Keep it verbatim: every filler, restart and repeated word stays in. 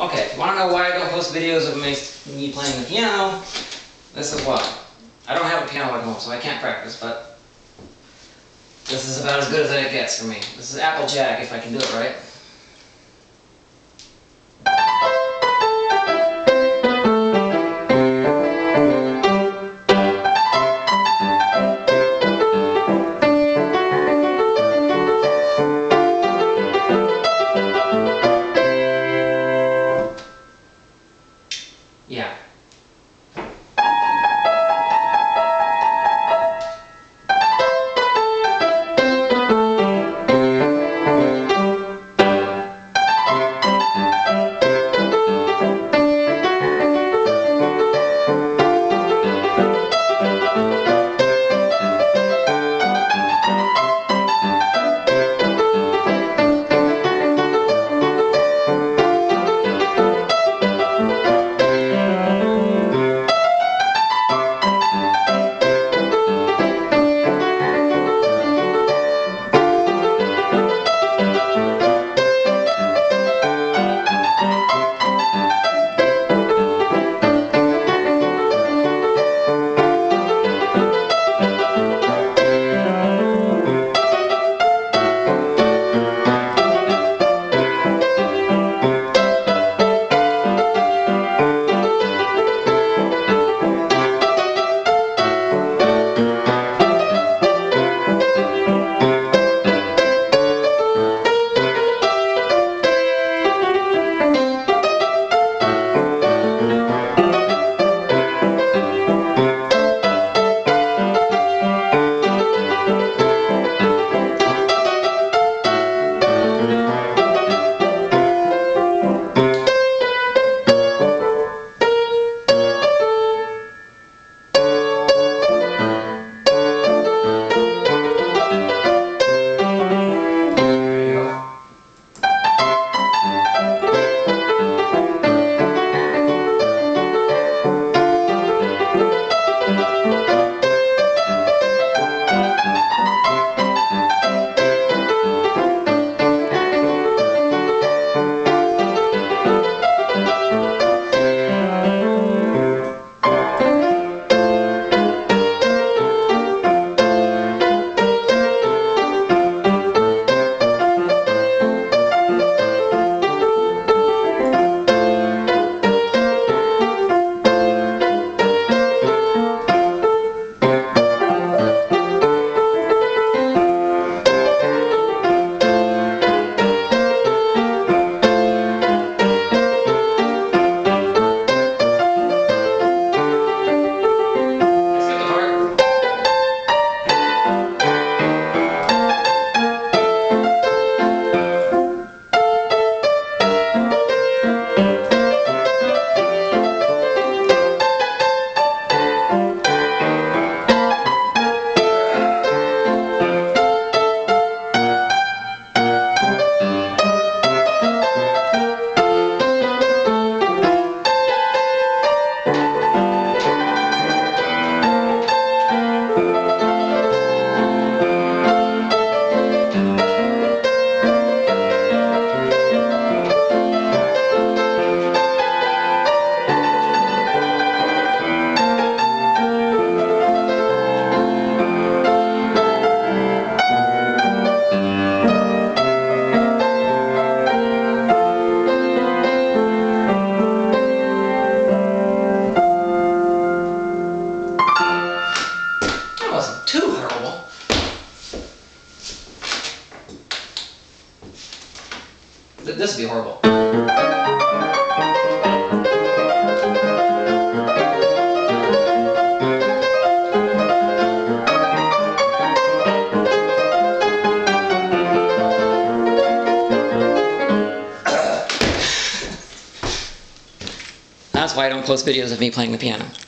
Okay, if you want to know why I don't post videos of me playing the piano, this is why. I don't have a piano at home, so I can't practice, but this is about as good as it gets for me. This is Applejack, if I can do it right. Yeah. Too horrible. This would be horrible. That's why I don't post videos of me playing the piano.